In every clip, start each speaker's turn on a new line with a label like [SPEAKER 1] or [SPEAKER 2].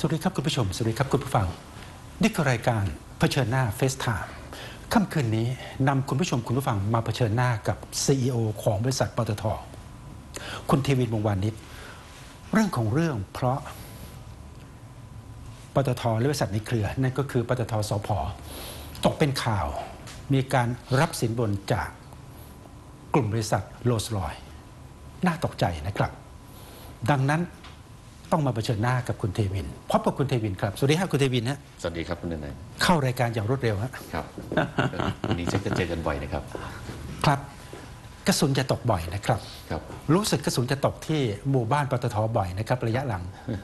[SPEAKER 1] วัสดีครับคุณผู้ชมสวัสดีครับคุณผู้ฟังนี่คือรายการเผชิญหน้าเฟสไทม์ค่ำคืนนี้นำคุณผู้ชมคุณผู้ฟังมาเผชิญหน้ากับ CEO ของบริษัทปตท.คุณเทวิน วงศ์วานิชเรื่องของเรื่องเพราะปตท.และบริษัทในเครือนั่นก็คือปตท.สผ.ตกเป็นข่าวมีการรับสินบนจากกลุ่มบริษัทโรลส์รอยซ์น่าตกใจนะครับดังนั้นต้องมาเผชิญหน้ากับคุณเทวินพบกับคุณเทวินครับสวัสดีครับคุณเทวินฮะ
[SPEAKER 2] สวัสดีครับคุณนาย
[SPEAKER 1] เข้ารายการอย่างรวดเร็วฮะ
[SPEAKER 2] ครับวันนี้จะเจอกันบ่อยนะครับ
[SPEAKER 1] ครับกระสุนจะตกบ่อยนะครับ
[SPEAKER 2] ครับ
[SPEAKER 1] รู้สึกกระสุนจะตกที่หมู่บ้านปตท.บ่อยนะครับระยะหลัง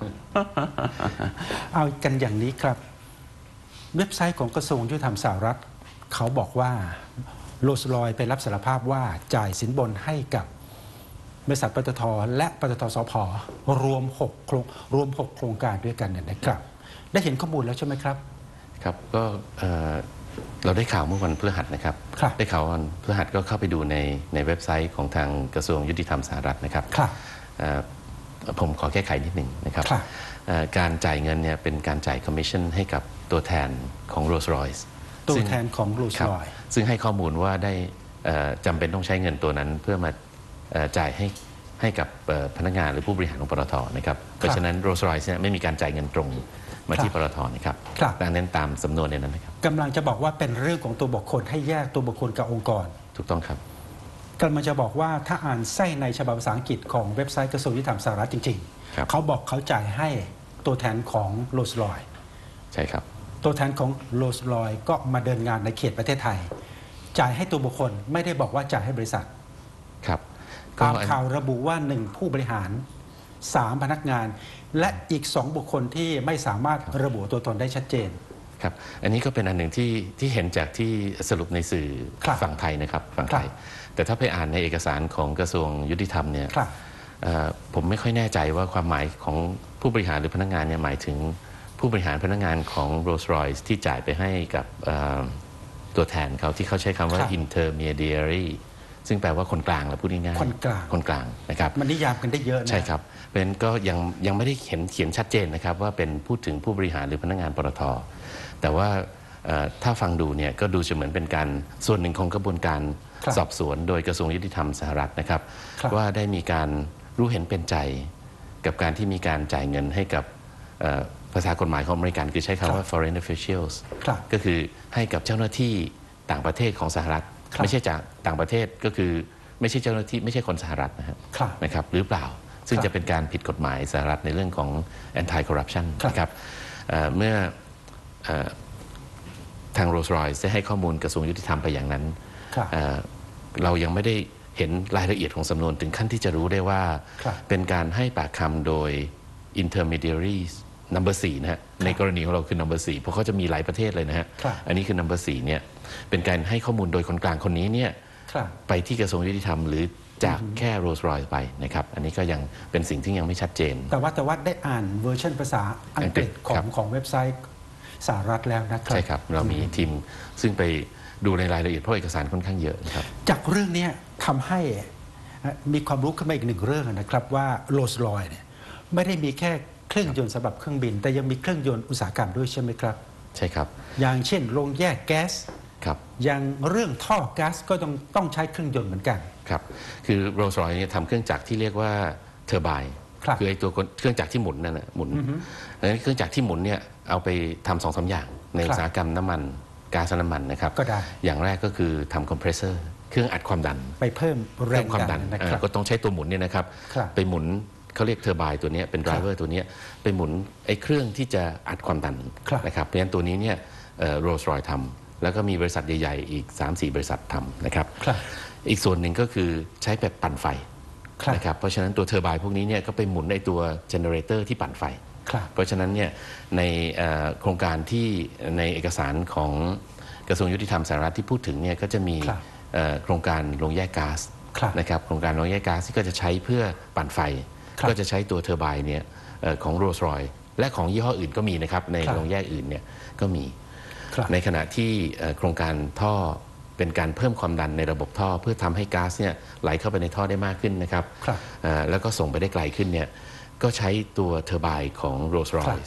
[SPEAKER 1] เอากันอย่างนี้ครับเว็บไซต์ของกระทรวงยุติธรรมสหรัฐเขาบอกว่าโรลส์รอยซ์ไปรับสารภาพว่าจ่ายสินบนให้กับบริษัทปตท.และปตท.สผ.รวม6โครงการด้วยกันเนี่ยนะครับได้เห็นข้อมูลแล้วใช่ไหมครับ
[SPEAKER 2] ครับก็เราได้ข่าวเมื่อวันพฤหัสนะครับได้ข่าววันพฤหัสก็เข้าไปดูในเว็บไซต์ของทางกระทรวงยุติธรรมสหรัฐนะครับผมขอแก้ไขนิดหนึ่งนะครับการจ่ายเงินเนี่ยเป็นการจ่ายคอมมิชชั่นให้กับตัวแทนของโรลส์รอยซ์
[SPEAKER 1] ตัวแทนของโรลส์รอยซ์
[SPEAKER 2] ซึ่งให้ข้อมูลว่าได้จำเป็นต้องใช้เงินตัวนั้นเพื่อมาจ่ายให้กับพนักงานหรือผู้บริหารของปตท.นะครับเพราะฉะนั้นโรลส์รอยซ์เนี่ยไม่มีการจ่ายเงินตรงมาที่ปตท.นะครับดังนั้นตามสำนวนในนั้นนะครับ
[SPEAKER 1] กำลังจะบอกว่าเป็นเรื่องของตัวบุคคลให้แยกตัวบุคคลกับองค์กร
[SPEAKER 2] ถูกต้องครับ
[SPEAKER 1] กำลังจะบอกว่าถ้าอ่านไส้ในฉบับภาษาอังกฤษของเว็บไซต์กระทรวงยุติธรรมสหรัฐจริงๆเขาบอกเขาจ่ายให้ตัวแทนของโรลส์รอยซ์
[SPEAKER 2] ใช่ครับ
[SPEAKER 1] ตัวแทนของโรลส์รอยซ์ก็มาเดินงานในเขตประเทศไทยจ่ายให้ตัวบุคคลไม่ได้บอกว่าจ่ายให้บริษัท
[SPEAKER 2] ครับ
[SPEAKER 1] ตามข่าวระบุว่า1ผู้บริหาร3พนักงานและอีก2บุคคลที่ไม่สามารถระบุตัวตนได้ชัดเจน
[SPEAKER 2] ครับอันนี้ก็เป็นอันหนึ่งที่เห็นจากที่สรุปในสื่อฝั่งไทยนะครับฝั่งไทยแต่ถ้าไปอ่านในเอกสารของกระทรวงยุติธรรมเนี่ยผมไม่ค่อยแน่ใจว่าความหมายของผู้บริหารหรือพนักงานเนี่ยหมายถึงผู้บริหารพนักงานของ Rolls-Royce ที่จ่ายไปให้กับตัวแทนเขาที่เขาใช้คำว่า intermediary ซึ่งแปลว่าคนกลางแล้วพูดง่ายๆคนกลางนะครับ
[SPEAKER 1] มันนิยามกันได้เยอะนะ
[SPEAKER 2] ใช่ครับเป็นก็ยังไม่ได้เขียนชัดเจนนะครับว่าเป็นพูดถึงผู้บริหารหรือพนักงานปตท.แต่ว่าถ้าฟังดูเนี่ยก็ดูจะเหมือนเป็นการส่วนหนึ่งของกระบวนการสอบสวนโดยกระทรวงยุติธรรมสหรัฐนะครับว่าได้มีการรู้เห็นเป็นใจกับการที่มีการจ่ายเงินให้กับภาษากฎหมายของอเมริกันคือใช้คำว่า foreign officials ก็คือให้กับเจ้าหน้าที่ต่างประเทศของสหรัฐไม่ใช่จากต่างประเทศก็คือไม่ใช่เจ้าหน้าที่ไม่ใช่คนสหรัฐนะครับหรือเปล่าซึ่งจะเป็นการผิดกฎหมายสหรัฐในเรื่องของ anti corruption นะครับเมื่อทาง Rolls-Royce ได้ให้ข้อมูลกระทรวงยุติธรรมไปอย่างนั้นเรายังไม่ได้เห็นรายละเอียดของสำนวนถึงขั้นที่จะรู้ได้ว่าเป็นการให้ปากคำโดย intermediaries number 4นะฮะในกรณีของเราคือ number 4เพราะเขาจะมีหลายประเทศเลยนะฮะอันนี้คือ number 4เนี่ยเป็นการให้ข้อมูลโดยคนกลางคนนี้เนี่ยไปที่กระทรวงยุติธรรมหรือจากแค่ Rolls-Royce ไปนะครับอันนี้ก็ยังเป็นสิ่งที่ยังไม่ชัดเจน
[SPEAKER 1] แต่ว่าได้อ่านเวอร์ชันภาษาอังกฤษของเว็บไซต์สหรัฐแล้วนะครับ
[SPEAKER 2] ใช่ครับเรามีทีมซึ่งไปดูในรายละเอียดเพราะเอกสารค่อนข้างเยอะนะครับ
[SPEAKER 1] จากเรื่องนี้ทำให้มีความรู้ขึ้นมาอีกหนึ่งเรื่องนะครับว่าโรลส์รอยซ์เนี่ยไม่ได้มีแค่เครื่องยนต์สำหรับเครื่องบินแต่ยังมีเครื่องยนต์อุตสาหกรรมด้วยใช่ไหมครับ
[SPEAKER 2] ใช่ครับ
[SPEAKER 1] อย่างเช่นโรงแยกแก๊ส
[SPEAKER 2] ครับ
[SPEAKER 1] อย่างเรื่องท่อก๊าซก็ต้องใช้เครื่องยนต์เหมือนกัน
[SPEAKER 2] ครับคือโรลส์รอยซ์เนี่ยทำเครื่องจักรที่เรียกว่าเทอร์ไบน์คือไอ้ตัวเครื่องจักรที่หมุนนั่นนะหมุนแล้วเครื่องจักรที่หมุนเนี่ยเอาไปทำ2-3 อย่างในอุตสาหกรรมน้ำมันก๊าซน้ำมันนะครับ
[SPEAKER 1] ก็ได้
[SPEAKER 2] อย่างแรกก็คือทำคอมเพรสเซอร์เครื่องอัดความดัน
[SPEAKER 1] ไปเพิ่มแรง
[SPEAKER 2] ความดันก็ต้องใช้ตัวหมุนเนี่ยนะครับไปหมุนเขาเรียกเทอร์ไบน์ตัวนี้เป็นไดรเวอร์ตัวนี้ไปหมุนไอ้เครื่องที่จะอัดความดันนะครับเพราะฉะนั้นตัวนี้เนี่ยโรลส์รอยซ์ทำแล้วก็มีบริษัทใหญ่ๆอีก 3-4 บริษัททำนะครับอีกส่วนหนึ่งก็คือใช้แบบปั่นไฟนะครับเพราะฉะนั้นตัวเทอร์ไบน์พวกนี้เนี่ยก็ไปหมุนในตัวเจเนเรเตอร์ที่ปั่นไฟเพราะฉะนั้นเนี่ยในโครงการที่ในเอกสารของกระทรวงยุติธรรมสหรัฐที่พูดถึงเนี่ยก็จะมีโครงการโรงแยกก๊าซนะครับโครงการโรงแยกก๊าซที่ก็จะใช้เพื่อปั่นไฟก็จะใช้ตัวเทอร์ไบน์เนี่ยของโรลส์รอยซ์และของยี่ห้ออื่นก็มีนะครับในโรงแยกอื่นเนี่ยก็มีในขณะที่โครงการท่อเป็นการเพิ่มความดันในระบบท่อเพื่อทำให้ก๊าซเนี่ยไหลเข้าไปในท่อได้มากขึ้นนะครับแล้วก็ส่งไปได้ไกลขึ้นเนี่ยก็ใช้ตัวเทอร์ไบน์ของ Rolls-Royce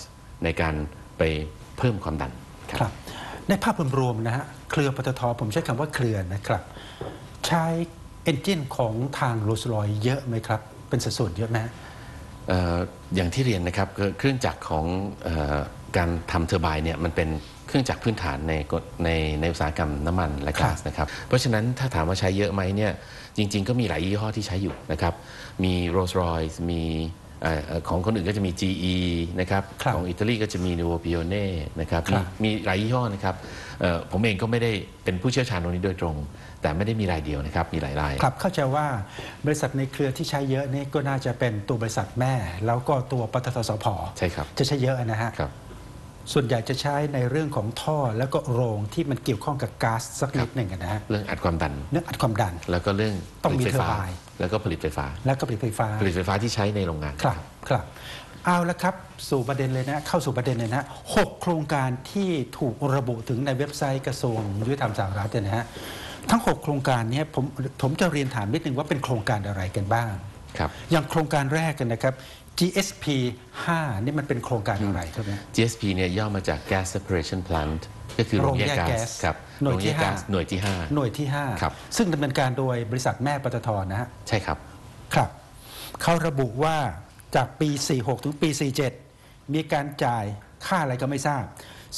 [SPEAKER 2] ในการไปเพิ่มความดัน
[SPEAKER 1] ครับในภาพรวมๆนะฮะเครือปตท.ผมใช้คำว่าเครือนะครับใช้เอนจินของทางโรลส์รอยซ์เยอะไหมครับเป็นสัดส่วนเยอะไหม
[SPEAKER 2] อย่างที่เรียนนะครับเครื่องจักรของการทำเทอร์ไบน์เนี่ยมันเป็นเครื่องจักรพื้นฐานในอุตสาหกรรมน้ำมันและก๊าซนะครับเพราะฉะนั้นถ้าถามว่าใช้เยอะไหมเนี่ยจริงๆก็มีหลายยี่ห้อที่ใช้อยู่นะครับมี Rolls-Royce มีของคนอื่นก็จะมี GE นะครับของอิตาลีก็จะมี Nuovo Pione นะครับมีหลายยี่ห้อนะครับผมเองก็ไม่ได้เป็นผู้เชี่ยวชาญตรงนี้โดยตรงแต่ไม่ได้มีรายเดียวนะครับมีหลายราย
[SPEAKER 1] ครับเข้าใจว่าบริษัทในเครือที่ใช้เยอะนี่ก็น่าจะเป็นตัวบริษัทแม่แล้วก็ตัวปตท.สผ.
[SPEAKER 2] ใช่ครับ
[SPEAKER 1] จะใช้เยอะนะฮะส่วนใหญ่จะใช้ในเรื่องของท่อแล้วก็โรงที่มันเกี่ยวข้องกับก๊าซสักนิดหนึ่งนะฮะ
[SPEAKER 2] เรื่องอัดความดัน
[SPEAKER 1] แล้ว
[SPEAKER 2] ก็เรื่อง
[SPEAKER 1] ต้องมีเทอร์ไบน์
[SPEAKER 2] แล้วก็ผลิตไฟฟ้าที่ใช้ในโรงงาน
[SPEAKER 1] ครับเอาละครับสู่ประเด็นเลยนะเข้าสู่ประเด็นเลยนะ6โครงการที่ถูกระบุถึงในเว็บไซต์กระทรวงยุติธรรมสหรัฐเนี่ยนะฮะทั้ง6โครงการนี้ผมจะเรียนถามนิดนึงว่าเป็นโครงการอะไรกันบ้าง
[SPEAKER 2] ครับ
[SPEAKER 1] อย่างโครงการแรกกันนะครับ GSP 5 นี่มันเป็นโครงการอะไรครับเนี่ย
[SPEAKER 2] GSP เนี่ยย่อมาจาก Gas Separation Plant ก็คือโรงแยกก๊าซครับ
[SPEAKER 1] หน่วยที่
[SPEAKER 2] 5ครับ
[SPEAKER 1] ซึ่งดำเนินการโดยบริษัทแม่ปตท.นะฮะ
[SPEAKER 2] ใช่ครับ
[SPEAKER 1] ครับเขาระบุว่าจากปี 46 ถึงปี 47 มีการจ่ายค่าอะไรก็ไม่ทราบ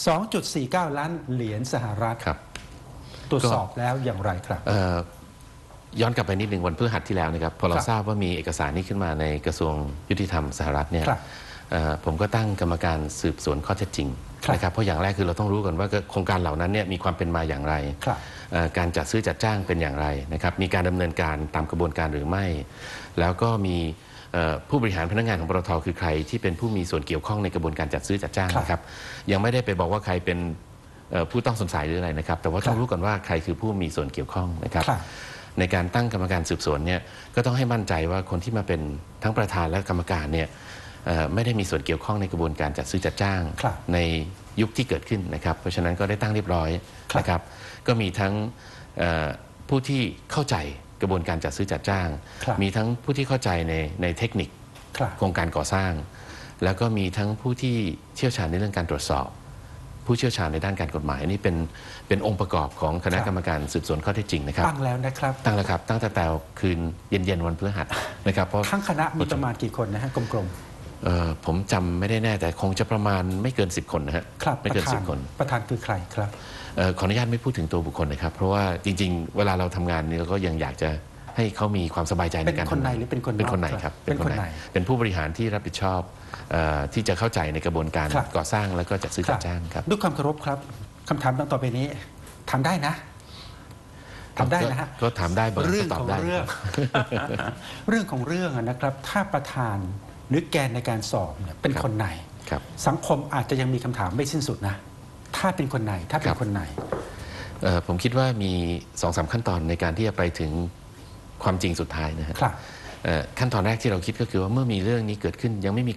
[SPEAKER 1] 2.49 ล้านเหรียญสหรัฐ
[SPEAKER 2] ครับ
[SPEAKER 1] ตรวจสอบแล้วอย่างไรครับ
[SPEAKER 2] ย้อนกลับไปนิดหนึ่งวันพฤหัสที่แล้วนะครับพอเราทราบว่ามีเอกสารนี้ขึ้นมาในกระทรวงยุติธรรมสหรัฐเนี่ยผมก็ตั้งกรรมการสืบสวนข้อเท็จจริงนะครับเพราะอย่างแรกคือเราต้องรู้ก่อนว่าโครงการเหล่านั้นเนี่ยมีความเป็นมาอย่างไรการจัดซื้อจัดจ้างเป็นอย่างไรนะครับมีการดำเนินการตามกระบวนการหรือไม่แล้วก็มีผู้บริหารพนักงานของปตท.คือใครที่เป็นผู้มีส่วนเกี่ยวข้องในกระบวนการจัดซื้อจัดจ้างนะครับยังไม่ได้ไปบอกว่าใครเป็นผู้ต้องสงสัยหรืออะไรนะครับแต่ว่าต้องรู้ก่อนว่าใครคือผู้มีส่วนเกี่ยวข้องนะครับในการตั้งกรรมการสืบสวนเนี่ยก็ต้องให้มั่นใจว่าคนที่มาเป็นทั้งประธานและกรรมการเนี่ยไม่ได้มีส่วนเกี่ยวข้องในกระบวนการจัดซื้อจัดจ้างในยุคที่เกิดขึ้นนะครับเพราะฉะนั้นก็ได้ตั้งเรียบร้อยนะครับก็มีทั้งผู้ที่เข้าใจกระบวนการจัดซื้อจัดจ้างมีทั้งผู้ที่เข้าใจในเทคนิคโครงการก่อสร้างแล้วก็มีทั้งผู้ที่เชี่ยวชาญในเรื่องการตรวจสอบผู้เชี่ยวชาญในด้านการกฎหมายนี่เป็นองค์ประกอบของคณะกรรมการสืบสวนข้อเท็จจริงนะครับ
[SPEAKER 1] ตั้งแล้วนะครับ
[SPEAKER 2] ตั้งแล้วครับตั้งแต่คืนเย็นวันพฤหัสนะครับเพราะ
[SPEAKER 1] ทั้งคณะมีประมาณกี่คนนะฮะกลม
[SPEAKER 2] ๆผมจำไม่ได้แน่แต่คงจะประมาณไม่เกิน10 คนนะฮะไม่เกิน10 คน
[SPEAKER 1] ประธานคือใครครับ
[SPEAKER 2] ขออนุญาตไม่พูดถึงตัวบุคคลนะครับเพราะว่าจริงๆเวลาเราทำงานนี่เราก็ยังอยากจะให้เขามีความสบายใจในการ
[SPEAKER 1] เป็นคนในหรือเป็นคนนอก
[SPEAKER 2] เป็นคนในครับเป็นคนในเป็นผู้บริหารที่รับผิดชอบที่จะเข้าใจในกระบวนการก่อสร้างแล้วก็จัดซื้อจัดจ้างครับ
[SPEAKER 1] ด้วยความเคารพครับคำถามต่อไปนี้ทำได้นะฮะ
[SPEAKER 2] ก็ถามได้
[SPEAKER 1] เรื่องของเรื่องเรื่องของเรื่องนะครับถ้าประธานหรือแกนในการสอบเนี่ยเป็นคนในสังคมอาจจะยังมีคำถามไม่สิ้นสุดนะถ้าเป็นคนใน
[SPEAKER 2] ผมคิดว่ามี 2-3 ขั้นตอนในการที่จะไปถึงความจริงสุดท้ายนะฮะขั้นตอนแรกที่เราคิดก็คือว่าเมื่อมีเรื่องนี้เกิดขึ้นยังไม่มี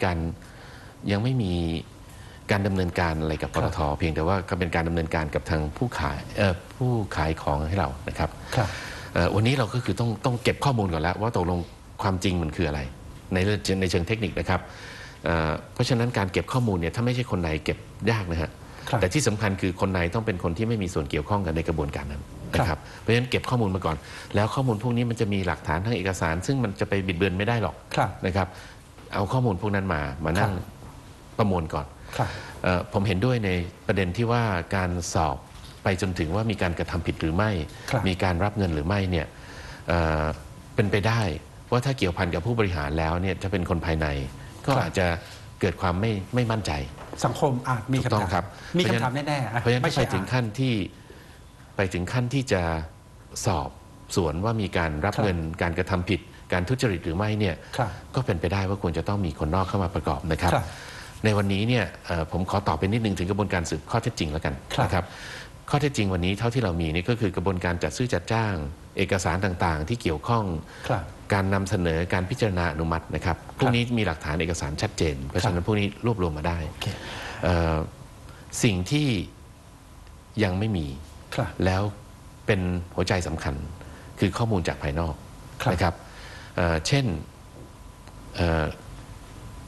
[SPEAKER 2] การดำเนินการอะไรกับปตท.เพียงแต่ว่าก็เป็นการดำเนินการกับทางผู้ขายของให้เรานะครับวันนี้เราก็คือต้องเก็บข้อมูลก่อนแล้วว่าตกลงความจริงมันคืออะไรในเชิงเทคนิคนะครับเพราะฉะนั้นการเก็บข้อมูลเนี่ยถ้าไม่ใช่คนในเก็บยากนะฮะแต่ที่สำคัญคือคนในต้องเป็นคนที่ไม่มีส่วนเกี่ยวข้องกันในกระบวนการนั้นนะครับเพราะฉะนั้นเก็บข้อมูลมาก่อนแล้วข้อมูลพวกนี้มันจะมีหลักฐานทางเอกสารซึ่งมันจะไปบิดเบือนไม่ได้หรอกนะครับเอาข้อมูลพวกนั้นมานั่งประมวลก่อนผมเห็นด้วยในประเด็นที่ว่าการสอบไปจนถึงว่ามีการกระทำผิดหรือไม่มีการรับเงินหรือไม่เนี่ยเป็นไปได้ว่าถ้าเกี่ยวพันกับผู้บริหารแล้วเนี่ยจะเป็นคนภายในก็อาจจะเกิดความไม่มั่นใจ
[SPEAKER 1] สังคมอาจมีคำถามแน่
[SPEAKER 2] ๆเพราะฉะนั้นไปถึงขั้นที่จะสอบสวนว่ามีการรับเงินการกระทำผิดการทุจริตหรือไม่เนี่ยก็เป็นไปได้ว่าควรจะต้องมีคนนอกเข้ามาประกอบนะครับในวันนี้เนี่ยผมขอตอบไปนิดนึงถึงกระบวนการสืบข้อเท็จจริงแล้วกันนะครับข้อเท็จจริงวันนี้เท่าที่เรามีนี่ก็คือกระบวนการจัดซื้อจัดจ้างเอกสารต่างๆที่เกี่ยวข้องการนำเสนอการพิจารณาอนุมัตินะครับพวกนี้มีหลักฐานเอกสารชัดเจนเพราะฉะนั้นพวกนี้รวบรวมมาได้สิ่งที่ยังไม่มีแล้วเป็นหัวใจสำคัญคือข้อมูลจากภายนอกนะครับเช่น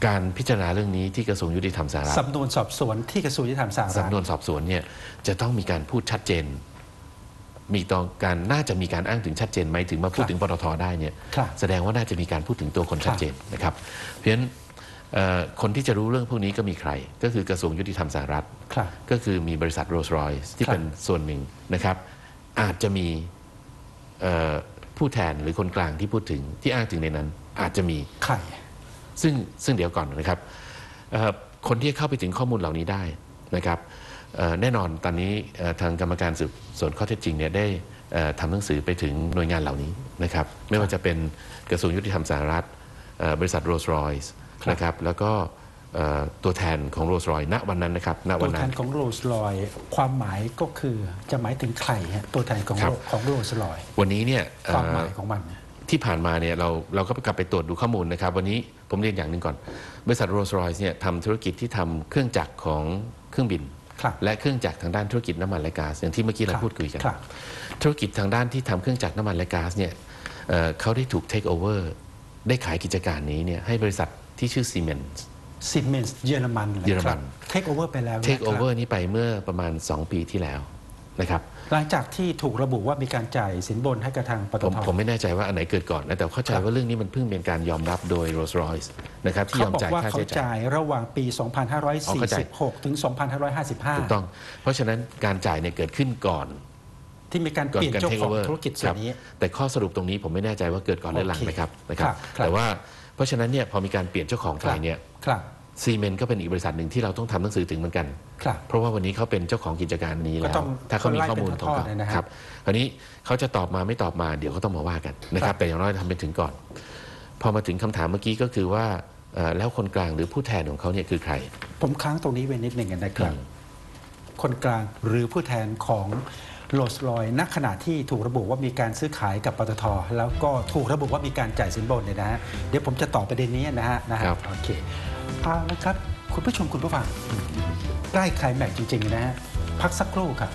[SPEAKER 2] การพิจารณาเรื่องนี้ที่กระทรวงยุติธรรมสหรัฐ
[SPEAKER 1] สำนวนสอบสวนที่กระทรวงยุติธรรมสหรัฐ
[SPEAKER 2] สำนวนสอบสวนเนี่ยจะต้องมีการพูดชัดเจนมีตอนการน่าจะมีการอ้างถึงชัดเจนไหมถึงมาพูดถึงปตทได้เนี่ยแสดงว่าน่าจะมีการพูดถึงตัวคนชัดเจนนะครับเพราะฉะนั้นคนที่จะรู้เรื่องพวกนี้ก็มีใครก็คือกระทรวงยุติธรรมสหรัฐก็คือมีบริษัทโรลส์รอยซ์ที่เป็นส่วนหนึ่งนะครับอาจจะมีผู้แทนหรือคนกลางที่พูดถึงที่อ้างถึงในนั้นอาจจะมี
[SPEAKER 1] ใคร
[SPEAKER 2] ซึ่งเดี๋ยวก่อนนะครับคนที่เข้าไปถึงข้อมูลเหล่านี้ได้นะครับแน่นอนตอนนี้ทางกรรมการสืบสวนข้อเท็จจริงเนี่ยได้ทำหนังสือไปถึงหน่วยงานเหล่านี้นะครับไม่ว่าจะเป็นกระทรวงยุติธรรมสหรัฐบริษัทโรลส์รอยซ์นะครับแล้วก็ตัวแทนของโรลส์รอยซ์ณวันนั้นนะครับณวันนั้น
[SPEAKER 1] ตัวแทนของโรลส์รอยซ์ความหมายก็คือจะหมายถึงใครฮะตัวแทนของโรลส์รอยซ์
[SPEAKER 2] วันนี้เนี่ย
[SPEAKER 1] ความหมายของมัน
[SPEAKER 2] ที่ผ่านมาเนี่ยเราก็กลับไปตรวจดูข้อมูลนะครับวันนี้ผมเรียนอย่างหนึ่งก่อนบริษัทโรลส์รอยซ์เนี่ยทำธุรกิจที่ทำเครื่องจักรของเครื่องบินและเครื่องจักรทางด้านธุรกิจน้ำมันและก๊าซอย่างที่เมื่อกี้เราพูดคุยกันธุรกิจทางด้านที่ทำเครื่องจักรน้ำมันและก๊าซเนี่ยเขาได้ถูกเทคโอเวอร์ได้ขายกิจการนี้เนี่ยให้บริษัทที่ชื่อซีเมนส์
[SPEAKER 1] เยอรมันเทคโอเวอร์ไปแล้ว
[SPEAKER 2] เทคโอเวอร์นี้ไปเมื่อประมาณ2 ปีที่แล้วนะครับ
[SPEAKER 1] หลังจากที่ถูกระบุว่ามีการจ่ายสินบนให้กับทางปตท.
[SPEAKER 2] ผมไม่แน่ใจว่าอันไหนเกิดก่อนนะแต่เข้าใจว่าเรื่องนี้มันเพิ่งเป็นการยอมรับโดยโรลส์รอยซ์นะครับที่ยอมจ่ายค่าใช้จ่าย
[SPEAKER 1] ระหว่างปี 2546 ถึง 2555
[SPEAKER 2] ถูกต้องเพราะฉะนั้นการจ่ายเนี่ยเกิดขึ้นก่อน
[SPEAKER 1] ที่มีการเปลี่ยนเจ้าของธุรกิจส่วนนี้
[SPEAKER 2] แต่ข้อสรุปตรงนี้ผมไม่แน่ใจว่าเกิดก่อนหรือหลังนะครับแต่ว่าเพราะฉะนั้นเนี่ยพอมีการเปลี่ยนเจ้าของไปเนี่ยซีเมนต์ก็เป็นอีกบริษัทหนึ่งที่เราต้องทำหนังสือถึงเหมือนกันเพราะว่าวันนี้เขาเป็นเจ้าของกิจการนี้แล้วถ้าเขามีข้อมูลตรงกันครับคราวนี้เขาจะตอบมาไม่ตอบมาเดี๋ยวเขาต้องมาว่ากันนะครับแต่อย่างน้อยทำไปถึงก่อนพอมาถึงคำถามเมื่อกี้ก็คือว่าแล้วคนกลางหรือผู้แทนของเขาเนี่ยคือใคร
[SPEAKER 1] ผมค้างตรงนี้ไว้นิดหนึ่งนะครับคนกลางหรือผู้แทนของโรลส์รอยซ์ณขณะที่ถูกระบุว่ามีการซื้อขายกับปตท.แล้วก็ถูกระบุว่ามีการจ่ายสินบนเนี่ยนะฮะเดี๋ยวผมจะตอบประเด็นนี้นะฮะโอเคเอาละครับคุณผู้ชมคุณผู้ฟังใกล้ไคลแม็กซ์จริงๆนะฮะพักสักครู่ครับ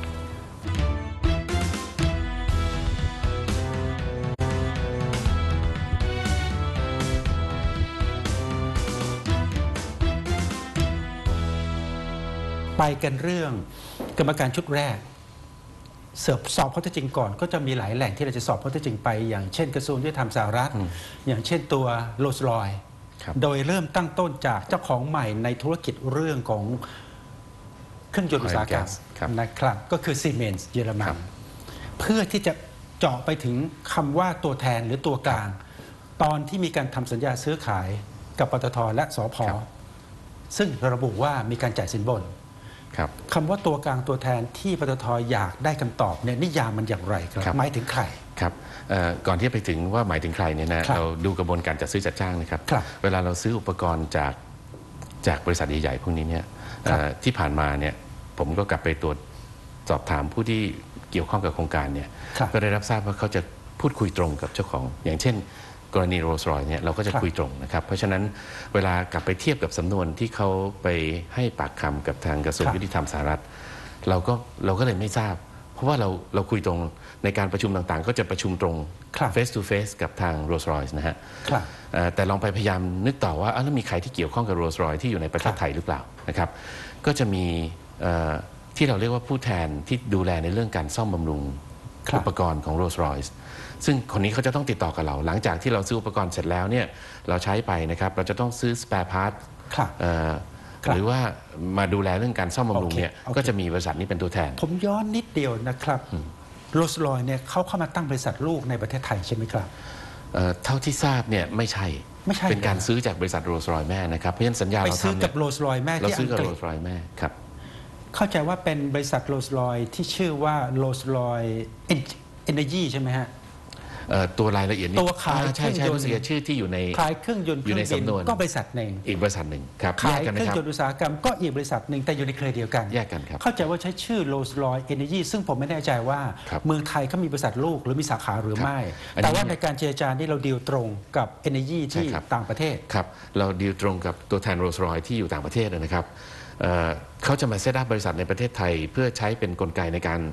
[SPEAKER 1] ไปกันเรื่องกรรมการชุดแรกสอบข้อเท็จจริงก่อนก็จะมีหลายแหล่งที่เราจะสอบข้อเท็จจริงไปอย่างเช่นกระทรวงยุติธรรมสหรัฐอย่างเช่นตัวโรลส์รอยซ์โดยเริ่มตั้งต้นจากเจ้าของใหม่ในธุรกิจเรื่องของเครื่องยนต์อุตสาหกรรมนะครับก็คือซีเมนส์เยอรมันเพื่อที่จะเจาะไปถึงคำว่าตัวแทนหรือตัวกลางตอนที่มีการทำสัญญาซื้อขายกับปตท.และสผ.ซึ่งระบุว่ามีการจ่ายสินบนคำว่าตัวกลางตัวแทนที่ปตท.อยากได้คำตอบเนี่ยนิยามมันอย่างไรครับหมายถึงใคร
[SPEAKER 2] ครับก่อนที่จะไปถึงว่าหมายถึงใครเนี่ยนะเราดูกระบวนการจัดซื้อจัดจ้างนะครับเวลาเราซื้ออุปกรณ์จากบริษัทใหญ่ๆพวกนี้เนี่ยที่ผ่านมาเนี่ยผมก็กลับไปตรวจสอบถามผู้ที่เกี่ยวข้องกับโครงการเนี่ยก็ได้รับทราบว่าเขาจะพูดคุยตรงกับเจ้าของอย่างเช่นกรณีโรลส์รอยซ์เนี่ยเราก็จะคุยตรงนะครับเพราะฉะนั้นเวลากลับไปเทียบกับสำนวนที่เขาไปให้ปากคำกับทางกระทรวงยุติธรรมสหรัฐเราก็เลยไม่ทราบเพราะว่าเราคุยตรงในการประชุมต่างๆก็จะประชุมตรง face to face กับทางโรลส์รอยซ์นะฮะแต่ลองไปพยายามนึกต่อว่าแล้วมีใครที่เกี่ยวข้องกับโรลส์รอยซ์ที่อยู่ในประเทศไทยหรือเปล่านะครับก็จะมีที่เราเรียกว่าผู้แทนที่ดูแลในเรื่องการซ่อมบำรุงอุปกรณ์ของโรลส์รอยซ์ซึ่งคนนี้เขาจะต้องติดต่อกับเราหลังจากที่เราซื้ออุปกรณ์เสร็จแล้วเนี่ยเราใช้ไปนะครับเราจะต้องซื้อ spare part หรือว่ามาดูแลเรื่องการซ่อมบำรุงเนี่ยก็จะมีบริษัทนี้เป็นตัวแทน
[SPEAKER 1] ผมย้อนนิดเดียวนะครับโรลส์รอยซ์เนี่ยเขาเข้ามาตั้งบริษัทลูกในประเทศไทยใช่ไหมครับ
[SPEAKER 2] เท่าที่ทราบเนี่ยไม่ใช่เป็นการซื้อจากบริษัทโรลส์รอยซ์แม่นะครับเพราะฉะนั้นสัญญาเรา
[SPEAKER 1] ซื้อกับโรลส์รอยซ์แม่ที่อังกฤษเรา
[SPEAKER 2] ซื้อกับโรลส์รอยซ์แม่ครับ
[SPEAKER 1] เข้าใจว่าเป็นบริษัทโรลส์รอยซ์ที่ชื่อว่าโรลส์รอยซ์เอเนจีใช่ไหมฮะ
[SPEAKER 2] ตัวรายละเอียดนี้
[SPEAKER 1] ตัวขายเครื่องยนต์
[SPEAKER 2] ชื่อที่อยู่ใน
[SPEAKER 1] ขายเครื่องยนต์
[SPEAKER 2] อยู่ในสำนวน
[SPEAKER 1] ก็บริษัทหนึ่ง
[SPEAKER 2] อีกบริษัทหนึ่งครับ
[SPEAKER 1] ขายเครื่องยนต์อุตสาหกรรมก็อีกบริษัทหนึ่งแต่อยู่ในเครือเดียวกัน
[SPEAKER 2] แยกกันครับ
[SPEAKER 1] เข้าใจว่าใช้ชื่อโรลส์รอยซ์เอเนจีซึ่งผมไม่แน่ใจว่าเมืองไทยเขามีบริษัทลูกหรือมีสาขาหรือไม่แต่ว่าในการเจรจาที่เราดีลตรงกับเอเนจีที่ต่างประเทศ
[SPEAKER 2] ครับเราดีลตรงกับตัวแทนโรลส์รอยซ์ที่อยู่ต่างประเทศนะครับเขาจะมาเซตอัพบริษัทในประเทศไทยเพื่อใช้เป็นกลไกในการ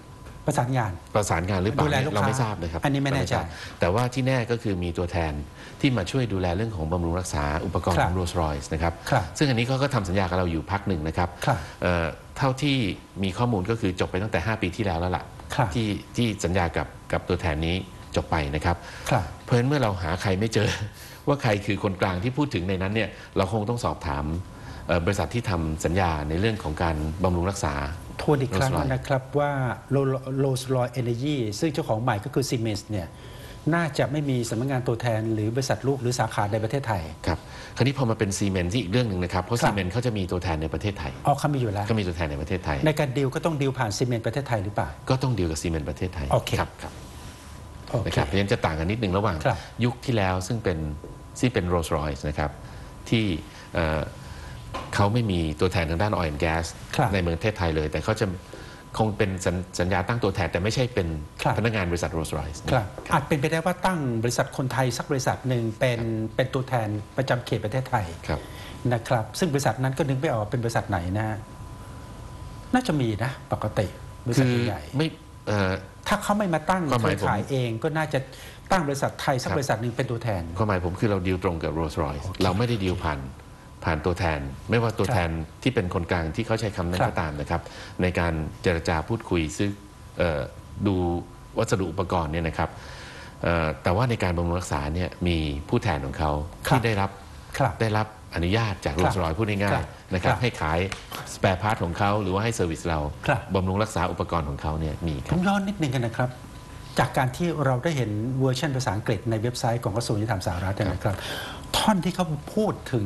[SPEAKER 1] ประสานงาน
[SPEAKER 2] หรือเปล่าเราไม่ทราบเลยครับ
[SPEAKER 1] อันนี้ไม่แน่ใจ
[SPEAKER 2] แต่ว่าที่แน่ก็คือมีตัวแทนที่มาช่วยดูแลเรื่องของบำรุงรักษาอุปกรณ์ของ Rolls-Royce นะครับซึ่งอันนี้ก็ทำสัญญากับเราอยู่พักหนึ่งนะครับเท่าที่มีข้อมูลก็คือจบไปตั้งแต่ 5 ปีที่แล้วล่ะที่สัญญากับตัวแทนนี้จบไปนะครับเพราะฉะนั้นเมื่อเราหาใครไม่เจอว่าใครคือคนกลางที่พูดถึงในนั้นเนี่ยเราคงต้องสอบถามบริษัทที่ทำสัญญาในเรื่องของการบำรุงรักษา
[SPEAKER 1] ทวนอีกครั้งนะครับว่า Rolls-Royce Energy ซึ่งเจ้าของใหม่ก็คือ Siemens เนี่ยน่าจะไม่มีสำนักงานตัวแทนหรือบริษัทลูกหรือสาขาในประเทศไทย
[SPEAKER 2] ครับคราวนี้พอมาเป็นซีเมนต์ที่อีกเรื่องหนึ่งนะครับเพราะซีเมนต์เขาจะมีตัวแทนในประเทศไทย
[SPEAKER 1] เขามีอยู่แล้ว
[SPEAKER 2] ก็มีตัวแทนในประเทศไทย
[SPEAKER 1] ในการดีลก็ต้องดีลผ่านซีเมนต์ประเทศไทยหรือเปล่า
[SPEAKER 2] ก็ต้องดีลกับซีเมนต์ประเทศไทย
[SPEAKER 1] ครับ
[SPEAKER 2] นะครับเพราะฉะนั้นจะต่างกันนิดนึงระหว่างยุคที่แล้วซึ่งเป็น Rolls-Royce นะครับที่เขาไม่มีตัวแทนทางด้าน Oil and Gas ในเมืองประเทศไทยเลยแต่เขาจะคงเป็นสัญญาตั้งตัวแทนแต่ไม่ใช่เป็นพนักงานบริษัท Rolls-Royce
[SPEAKER 1] อาจเป็นไปได้ว่าตั้งบริษัทคนไทยสักบริษัทหนึ่งเป็นตัวแทนประจำเขตประเทศไทยนะครับซึ่งบริษัทนั้นก็นึกไม่ออกเป็นบริษัทไหนนะฮะน่าจะมีนะปกติบริษัทใหญ่
[SPEAKER 2] ไม่
[SPEAKER 1] ถ้าเขาไม่มาตั้งเครือข่ายเองก็น่าจะตั้งบริษัทไทยสักบริษัทหนึ่งเป็นตัวแทน
[SPEAKER 2] ความหมายผมคือเราดีลตรงกับ Rolls-Royce เราไม่ได้ดีลผ่านตัวแทนไม่ว่าตัวแทนที่เป็นคนกลางที่เขาใช้คำนั้นก็ตามนะครับในการเจรจาพูดคุยซื้อดูวัสดุอุปกรณ์เนี่ยนะครับแต่ว่าในการบำรุงรักษาเนี่ยมีผู้แทนของเขาที่ได้รับอนุญาตจาก Rolls-Royce พูดง่ายๆนะครับให้ขายสแปร์พาร์ทของเขาหรือว่าให้เซอร์วิสเราบำรุงรักษาอุปกรณ์ของเขาเนี่ยมี
[SPEAKER 1] ผมย้อนนิดนึงกันนะครับจากการที่เราได้เห็นเวอร์ชันภาษาอังกฤษในเว็บไซต์ของกระทรวงยุติธรรมสหรัฐนะครับท่อนที่เขาพูดถึง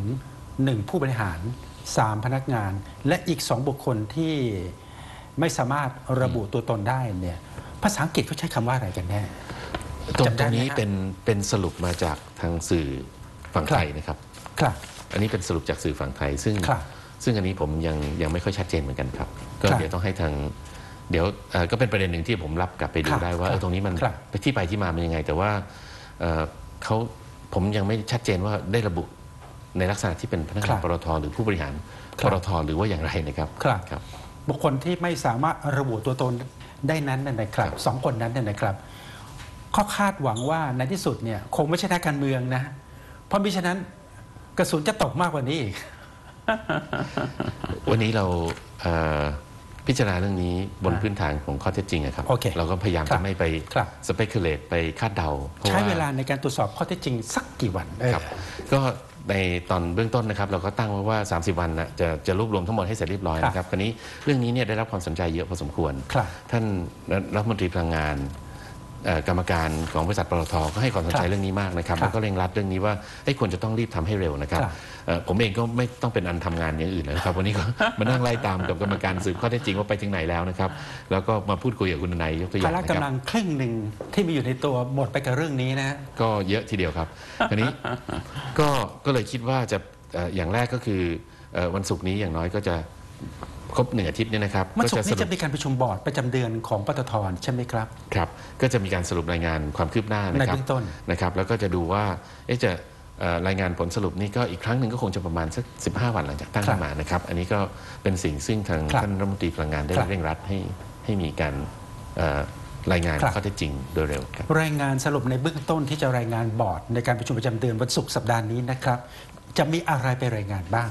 [SPEAKER 1] 1ผู้บริหาร3พนักงานและอีก2บุคคลที่ไม่สามารถระบุตัวตนได้เนี่ยภาษาอังกฤษเขาใช้คำว่าอะไรกันแน่
[SPEAKER 2] ตรงนี้เป็นสรุปมาจากทางสื่อฝั่งไทยนะครับอันนี้เป็นสรุปจากสื่อฝั่งไทยซึ่งอันนี้ผมยังไม่ค่อยชัดเจนเหมือนกันครับก็เดี๋ยวต้องให้ทางเดี๋ยวก็เป็นประเด็นหนึ่งที่ผมรับกลับไปดูได้ว่าตรงนี้มันที่ไปที่มาเป็นยังไงแต่ว่าผมยังไม่ชัดเจนว่าได้ระบุในลักษณะที่เป็นพนักงานปตท.หรือผู้บริหารปตท.หรือว่าอย่างไรนะครับ
[SPEAKER 1] บุคคลที่ไม่สามารถระบุตัวตนได้นั้นนะครับ2คนนั้นนะครับเขาคาดหวังว่าในที่สุดเนี่ยคงไม่ใช่นักการเมืองนะเพราะมิฉะนั้นกระสุนจะตกมากกว่านี้อีก
[SPEAKER 2] วันนี้เราพิจารณาเรื่องนี้บนพื้นฐานของข้อเท็จจริงครับเราก็พยายามจะไม่ไปสเปกุเลตไปคาดเดา
[SPEAKER 1] ใช้เวลาในการตรวจสอบข้อเท็จจริงสักกี่วัน
[SPEAKER 2] ก็ในตอนเบื้องต้นนะครับเราก็ตั้งไว้ว่า30วันจะรวบรวมทั้งหมดให้เสร็จเรียบร้อยนะครับคราวนี้เรื่องนี้เนี่ยได้รับความสนใจเยอะพอสมควรท่านรัฐมนตรีพลังงานกรรมการของบริษัทปตท.ก็ให้ความสนใจเรื่องนี้มากนะครับแล้วก็เร่งรัดเรื่องนี้ว่าควรจะต้องรีบทำให้เร็วนะครับผมเองก็ไม่ต้องเป็นอันทำงานอย่างอื่นนะครับวันนี้ก็มานั่งไล่ตามกับกรรมการสืบข้อเท็จจริงว่าไปถึงไหนแล้วนะครับแล้วก็มาพูดคุยกับคุณนายยกตัวอย่าง
[SPEAKER 1] นะครับพละกำลังครึ่งหนึ่งที่มีอยู่ในตัวหมดไปกับเรื่องนี้นะ
[SPEAKER 2] ก็เยอะทีเดียวครับทีนี้ก็เลยคิดว่าจะอย่างแรกก็คือวันศุกร์นี้อย่างน้อยก็จะครบ1 อาทิตย์เนี่ยนะครับ
[SPEAKER 1] วันศุกร์นี้จะมีการประชุมบอร์ดประจำเดือนของปตท.ใช่ไหมครับ
[SPEAKER 2] ครับก็จะมีการสรุปรายงานความคืบหน้านะครับในเบื้องต้นนะครับแล้วก็จะดูว่าจะรายงานผลสรุปนี้ก็อีกครั้งหนึ่งก็คงจะประมาณสัก15 วันหลังจากตั้งขึ้นมานะครับอันนี้ก็เป็นสิ่งซึ่งทางท่านรัฐมนตรีพลังงานได้เร่งรัดให้มีการรายงานข้อเท็จจริงโดยเร็วครับ
[SPEAKER 1] รายงานสรุปในเบื้องต้นที่จะรายงานบอร์ดในการประชุมประจำเดือนวันศุกร์สัปดาห์นี้นะครับจะมีอะไรไปรายงานบ้าง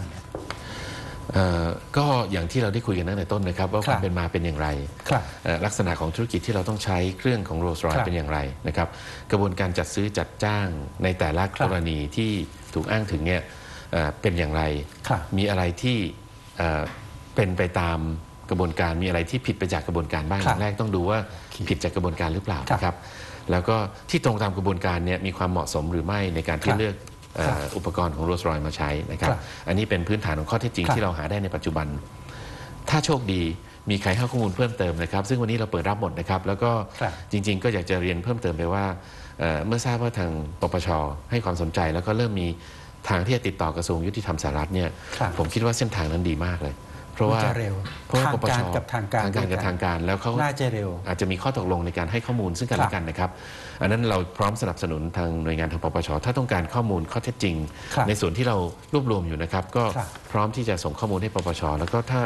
[SPEAKER 2] ก็อย่างที่เราได้คุยกันตั้งแต่ต้นนะครับว่าความเป็นมาเป็นอย่างไรลักษณะของธุรกิจที่เราต้องใช้เครื่องของ Rolls-Royce เป็นอย่างไรนะครับกระบวนการจัดซื้อจัดจ้างในแต่ละกรณีที่ถูกอ้างถึงเนี่ยเป็นอย่างไรมีอะไรที่เป็นไปตามกระบวนการมีอะไรที่ผิดไปจากกระบวนการบ้างอย่างแรกต้องดูว่าผิดจากกระบวนการหรือเปล่านะครับแล้วก็ที่ตรงตามกระบวนการเนี่ยมีความเหมาะสมหรือไม่ในการที่เลือกอุปกรณ์ของ Rolls-Royce มาใช้นะครับอันนี้เป็นพื้นฐานของข้อเท็จจริงที่เราหาได้ในปัจจุบันถ้าโชคดีมีใครให้ข้อมูลเพิ่มเติมนะครับซึ่งวันนี้เราเปิดรับหมดนะครับแล้วก็จริงๆก็อยากจะเรียนเพิ่มเติมไปว่าเมื่อทราบว่าทางปปช.ให้ความสนใจแล้วก็เริ่มมีทางที่จะติดต่อกระทรวงยุติธรรมสหรัฐเนี่ยผมคิดว่าเส้นทางนั้นดีมากเลยเพราะว่า
[SPEAKER 1] ปปช.กับทางการ
[SPEAKER 2] กับทางการแล้วเขา
[SPEAKER 1] น่าจะเร็ว
[SPEAKER 2] อาจจะมีข้อตกลงในการให้ข้อมูลซึ่งกันและกันนะครับอันนั้นเราพร้อมสนับสนุนทางหน่วยงานทางปปช.ถ้าต้องการข้อมูลข้อเท็จจริงในส่วนที่เรารวบรวมอยู่นะครับก็พร้อมที่จะส่งข้อมูลให้ปปช.แล้วก็ถ้า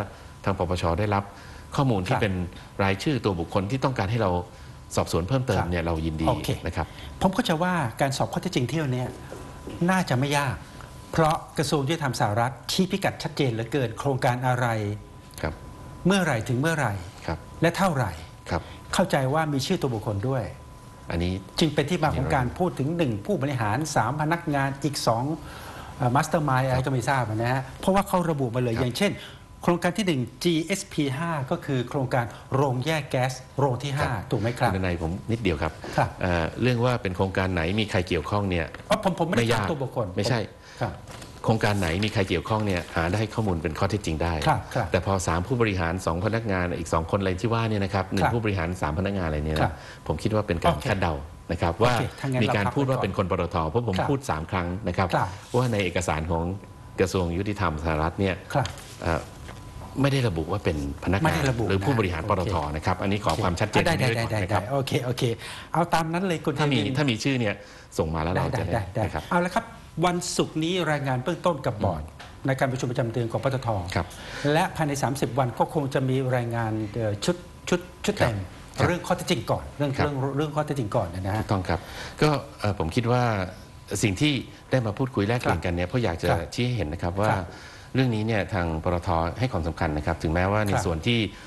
[SPEAKER 2] ทางปปชได้รับข้อมูลที่เป็นรายชื่อตัวบุคคลที่ต้องการให้เราสอบสวนเพิ่มเติมเนี่ยเรายินดีนะครับ
[SPEAKER 1] ผมเข้าใจว่าการสอบข้อเท็จจริงเที่ยวนี้น่าจะไม่ยากเพราะกระทรวงยุติธรรมสหรัฐชี้พิกัดชัดเจนเหลือเกินโครงการอะไรเมื่อไหร่ถึงเมื่อไหร่และเท่าไหร่เข้าใจว่ามีชื่อตัวบุคคลด้วย
[SPEAKER 2] อันนี้
[SPEAKER 1] จึงเป็นที่มาของการพูดถึง1ผู้บริหาร3พนักงานอีก2มาสเตอร์มายด์อะไรก็ไม่ทราบนะฮะเพราะว่าเขาระบุมาเลยอย่างเช่นโครงการที่1 GSP 5ก็คือโครงการโรงแยกแก๊สโรงที่5ถูกไหมครับ
[SPEAKER 2] ในผมนิดเดียวครับเรื่องว่าเป็นโครงการไหนมีใครเกี่ยวข้องเนี่ย
[SPEAKER 1] ผมไม่ได้ถามตัวบุคคล
[SPEAKER 2] ไม่ใช่โครงการไหนมีใครเกี่ยวข้องเนี่ยหาได้ข้อมูลเป็นข้อเท็จจริงได้แต่พอ3ผู้บริหาร2พนักงานอีก2คนอะไรที่ว่าเนี่ยนะครับ1ผู้บริหาร3พนักงานอะไรเนี่ยนะผมคิดว่าเป็นการคาดเดานะครับว่ามีการพูดว่าเป็นคนปตท.เพราะผมพูด3ครั้งนะครับว่าในเอกสารของกระทรวงยุติธรรมสหรัฐเนี่ยไม่ได้ระบุว่าเป็นพนักงานหรือผู้บริหารปตท.นะครับอันนี้ขอความชัดเจนด้วยก่อนนะครับ
[SPEAKER 1] โอเคเอาตามนั้นเลยคุณ
[SPEAKER 2] ถ้ามีชื่อเนี่ยส่งมาแล้วเราจะได้ครับ
[SPEAKER 1] เอาละครับวันศุกร์นี้รายงานเบื้องต้นกับบอร์ดในการประชุมประจำเดือนของปตท.และภายใน30วันก็คงจะมีรายงานชุดเต็มเรื่องข้อเท็จจริงก่อนเรื่องข้อเท็จจริงก่อนนะฮะ
[SPEAKER 2] ต้องครับก็ผมคิดว่าสิ่งที่ได้มาพูดคุยแลกเปลี่ยนกันเนี่ยเพราะอยากจะชี้ให้เห็นนะครับว่าเรื่องนี้เนี่ยทางปตท.ให้ความสำคัญนะครับถึงแม้ว่าในส่วน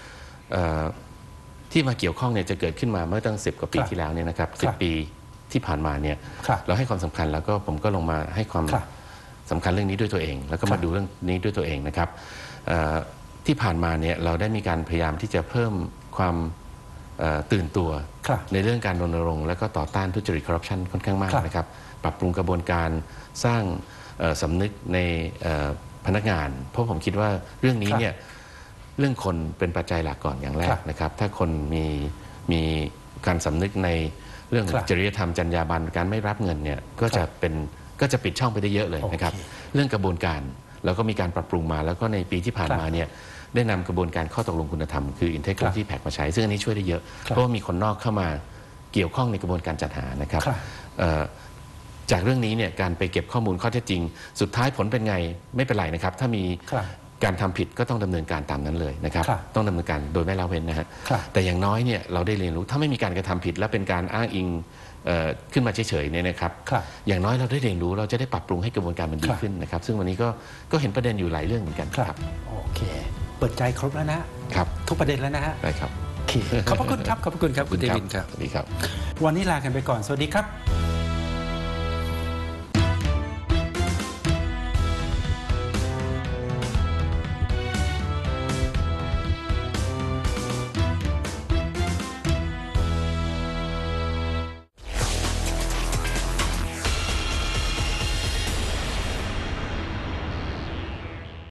[SPEAKER 2] ที่มาเกี่ยวข้องเนี่ยจะเกิดขึ้นมาเมื่อตั้ง10 กว่าปีที่แล้วเนี่ยนะครับ10 ปีที่ผ่านมาเนี่ยเราให้ความสำคัญแล้วก็ผมก็ลงมาให้ความสำคัญเรื่องนี้ด้วยตัวเองแล้วก็มาดูเรื่องนี้ด้วยตัวเองนะครับที่ผ่านมาเนี่ยเราได้มีการพยายามที่จะเพิ่มความตื่นตัวในเรื่องการรณรงค์และก็ต่อต้านทุจริตคอร์รัปชันค่อนข้างมากนะครับปรับปรุงกระบวนการสร้างสำนึกในพนักงานเพราะผมคิดว่าเรื่องนี้เนี่ยเรื่องคนเป็นปัจจัยหลักก่อนอย่างแรกนะครับถ้าคนมีการสำนึกในเรื่องจริยธรรมจรรยาบรรณการไม่รับเงินเนี่ยก็จะปิดช่องไปได้เยอะเลยนะครับเรื่องกระบวนการเราก็มีการปรับปรุงมาแล้วก็ในปีที่ผ่านมาเนี่ยได้นำกระบวนการข้อตกลงคุณธรรมคือ Integrity Pact มาใช้ซึ่งอันนี้ช่วยได้เยอะเพราะว่ามีคนนอกเข้ามาเกี่ยวข้องในกระบวนการจัดหานะครับจากเรื่องนี้เนี่ยการไปเก็บข้อมูลข้อเท็จจริงสุดท้ายผลเป็นไงไม่เป็นไรนะครับถ้ามีการทำผิดก็ต้องดำเนินการตามนั้นเลยนะครับต้องดำเนินการโดยไม่ละเว้นนะฮะแต่อย่างน้อยเนี่ยเราได้เรียนรู้ถ้าไม่มีการกระทำผิดและเป็นการอ้างอิงขึ้นมาเฉยๆเนี่ยนะครับอย่างน้อยเราได้เรียนรู้เราจะได้ปรับปรุงให้กระบวนการมันดีขึ้นนะครับซึ่งวันนี้ก็เห็นประเด็นอยู่หลายเรื่องเหมือนกันครับ
[SPEAKER 1] โอเคเปิดใจครบแล้วนะครับทุกประเด็นแล้วนะฮะ
[SPEAKER 2] ได้ครับ
[SPEAKER 1] ขอบพระคุณครับขอบพระคุณครับคุณเดวินครับ
[SPEAKER 2] สวัสดีครับ
[SPEAKER 1] วันนี้ลากันไปก่อนสวัสดีครับ